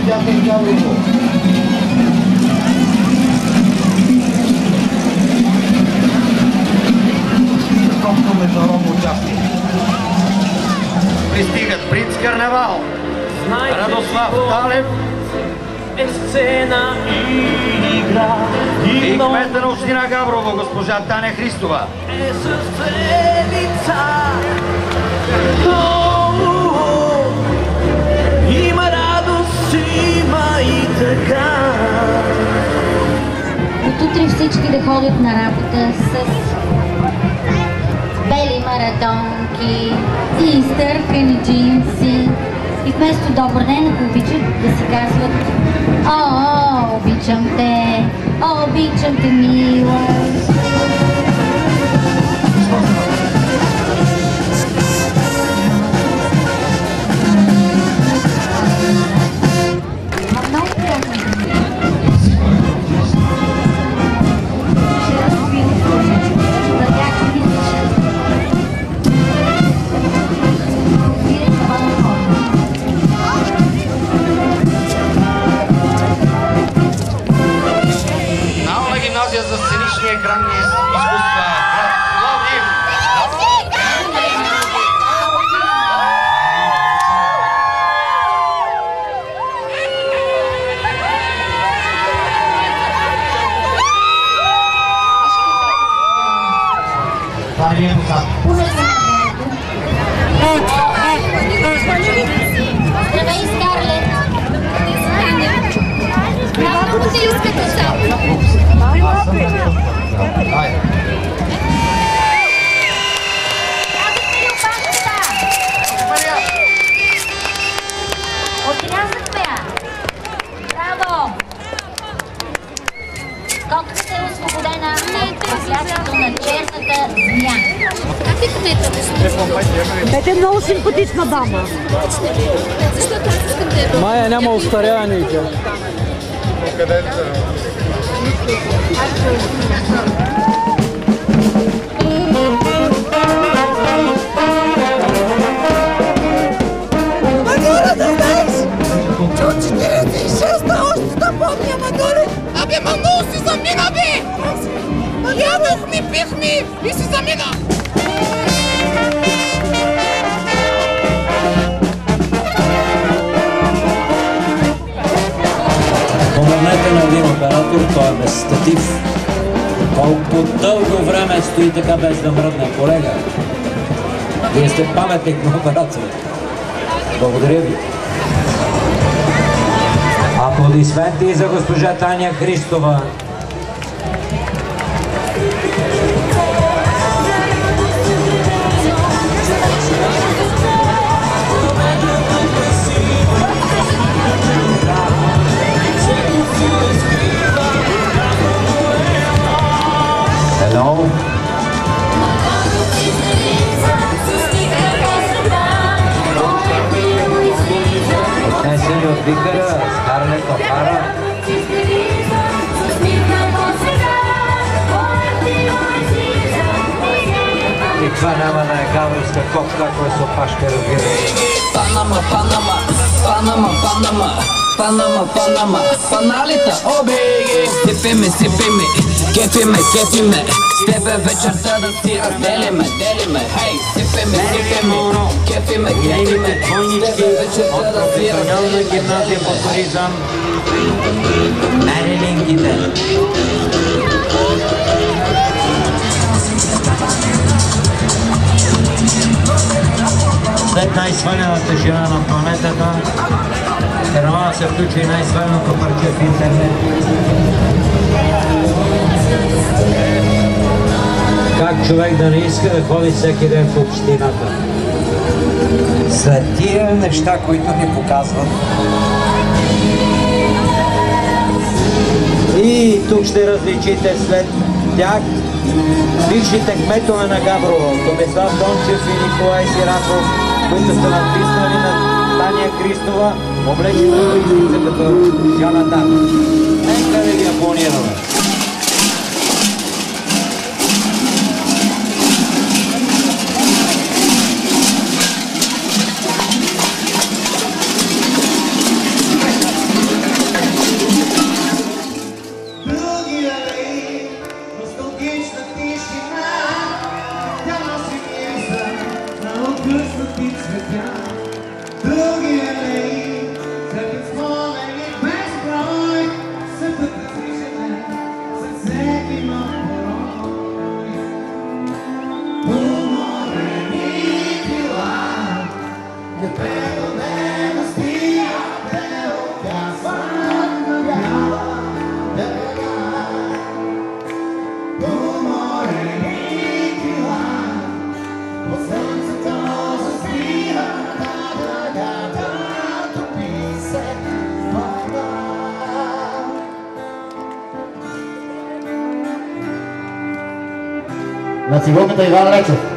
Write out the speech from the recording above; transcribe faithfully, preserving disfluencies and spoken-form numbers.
театър Габрово. Скромно международно участие. Пристигат принц Карнавал, Радослав Талев е сцена и игра и кмета на община Габрово, госпожа Таня Христова. Е сърце лица. Има радост, има и така. От утре всички да ходят на работа с бели маратонки и изтъркани джинси. И вместо добър ден, ако обичат, да си казват: о, обичам те, о, обичам те, мила. За сценични екранни изкуства. Пловдив! Това не е посад. Здравей, Скарлет! Малко се искате само. Айде. Отрязахме я! Браво! Котката е освободена от проклятието на черната змия. Как е кметът? Бете много симпатична дама. Защото аз искам да я. Майя няма устаряване и тя. Къде да Мадура, да знаеш! Чу четиридесет и шеста още да помня, Мадура! Абе, ма много си замина, бе! Ядох ми, пих ми и си замина! Помогнете на един оператор, той е без статив. Колко дълго време стои така без да мръдне, колега. Вие сте паметник на операцията. Благодаря ви. Аплодисменти за госпожа Таня Христова. Hello. Отнесени от викара, Скарлет Охара. И това няма да е габровска копка, ако е с опашка, разбира. Панама, Панама, Панама, Панама, Панама, Панама, Паналита, обеги. Сипиме, сипиме, кефиме, кефиме. С тебе вечерта да си разделиме, делиме. Хей, сипиме, сипиме, кефиме, кефиме. С тебе вечерта да си разделиме. Гимназия по туризъм. Нарелингите. След най-свалената жена на планетата, Карнавал се включи и най-сваленото парче в интернет. Как човек да не иска да ходи всеки ден в общината? За тия неща, които ни показват. И тук ще различите след тях бившите кметове на Габрово, Томислав Дончев и Николай Сираков, които са надписали на Таня Христова, облечена в излиза като Жана Дарк. Нека да ги аплодираме. На цигулката Иван Лечев.